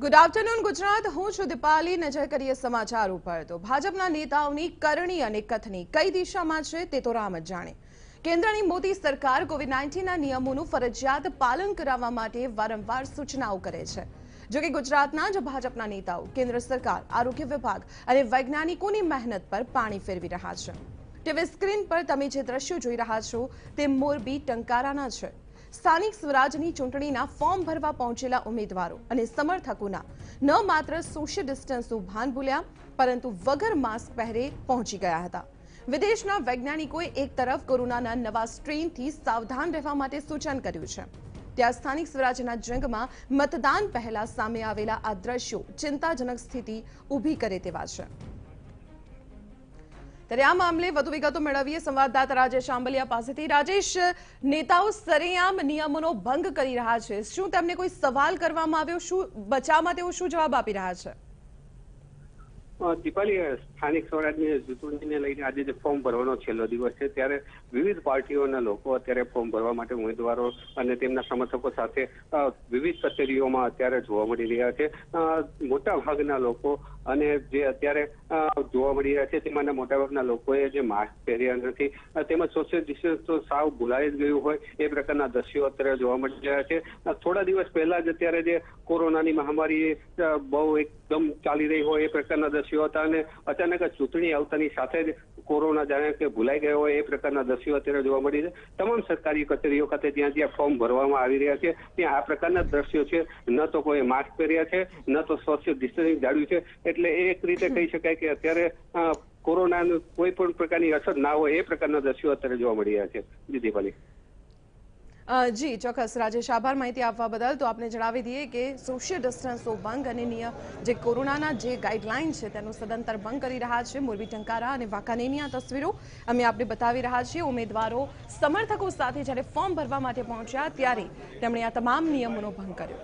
Good afternoon Gujarat. હું છું દીપાલી। નજર કરીએ સમાચાર ઉપર તો ભાજપના નેતાઓની કરણી અને કથની કઈ દિશામાં છે તે તો રામ જ જાણે। કેન્દ્રની મોદી સરકાર કોવિડ-19ના નિયમોનું ફરજિયાત પાલન કરાવવા માટે વારંવાર સૂચનાઓ કરે છે। જો કે ગુજરાતના જ ભાજપના નેતાઓ કેન્દ્ર સરકાર, આરોગ્ય વિભાગ અને વૈજ્ઞાનિકોની મહેનત પર પાણી ફેરવી રહ્યા છે। ટીવી સ્ક્રીન પર તમે જે દ્રશ્યો જોઈ રહ્યા છો તે મોરબી ટંકારાના છે। સ્થાનિક સ્વરાજની ચૂંટણીના ફોર્મ ભરવા પહોંચેલા ઉમેદવારો અને સમર્થકોના ન માત્ર સોશિયલ ડિસ્ટન્સનું ભાન ભૂલ્યા પરંતુ વગર માસ્ક પહેરે પહોંચી ગયા હતા। વિદેશના વૈજ્ઞાનિકોએ એક તરફ કોરોનાના નવા સ્ટ્રેનથી સાવધાન રહેવા માટે સૂચન કર્યું છે, ત્યાં સ્થાનિક સ્વરાજના જંગમાં મતદાન પહેલા સામે આવેલા આ દ્રશ્યો ચિંતાજનક સ્થિતિ ઊભી કરે તેવા છે। ત્યારે આ મામલે વધુ વિગતો મેળવીએ સંવાદદાતા રાજેશ આંબલિયા પાસેથી। રાજેશ, નેતાઓ સરેઆમ નિયમોનો ભંગ કરી રહ્યા છે, શું તેમને કોઈ સવાલ કરવામાં આવ્યો? શું બચાવમાં તેઓ શું જવાબ આપી રહ્યા છે? દીપાલી, સ્થાનિક સ્વરાજની ચૂંટણીને લઈને આજે જે ફોર્મ ભરવાનો છેલ્લો દિવસ છે ત્યારે વિવિધ પાર્ટીઓના લોકો અત્યારે ફોર્મ ભરવા માટે ઉમેદવારો અને તેમના સમર્થકો સાથે વિવિધ કચેરીઓમાં અત્યારે જોવા મળી રહ્યા છે। મોટા ભાગના લોકો અને જે અત્યારે જોવા મળી રહ્યા છે તેમાંના મોટાભાગના લોકોએ જે માસ્ક પહેર્યા નથી તેમજ સોશિયલ ડિસ્ટન્સ તો સાવ ભૂલાઈ જ ગયું હોય એ પ્રકારના દ્રશ્યો અત્યારે જોવા મળી રહ્યા છે। થોડા દિવસ પહેલા જ અત્યારે જે કોરોનાની મહામારી બહુ એકદમ ચાલી રહી હોય એ પ્રકારના દ્રશ્યો હતા અને અચાનક જ ચૂંટણી આવતાની સાથે જ કોરોના જાણે કે ભૂલાઈ ગયો હોય એ પ્રકારના દ્રશ્યો અત્યારે જોવા મળી છે। તમામ સરકારી કચેરીઓ ખાતે જ્યાં ફોર્મ ભરવામાં આવી રહ્યા છે ત્યાં આ પ્રકારના દ્રશ્યો છે। ન તો કોઈ માસ્ક પહેર્યા છે, ન તો સોશિયલ ડિસ્ટન્સિંગ જાળવ્યું છે, એટલે એક રીતે કહી શકાય કે અત્યારે કોરોનાનું કોઈ પણ પ્રકારની અસર ના હોય એ પ્રકારના દ્રશ્યો અત્યારે જોવા મળી રહ્યા છે। દીપાલી। જી ચોક્કસ રાજેશ, આભાર માહિતી આપવા બદલ। તો આપને જણાવી દઈએ કે સોશિયલ ડિસ્ટન્સનો ભંગ અને જે કોરોનાના જે ગાઈડલાઈન છે તેનો સદંતર ભંગ કરી રહ્યા છે મોરબી ટંકારા અને વાંકાનેરની આ તસવીરો અમે આપને બતાવી રહ્યા છીએ। ઉમેદવારો સમર્થકો સાથે જ્યારે ફોર્મ ભરવા માટે પહોંચ્યા ત્યારે તેમણે આ તમામ નિયમોનો ભંગ કર્યો।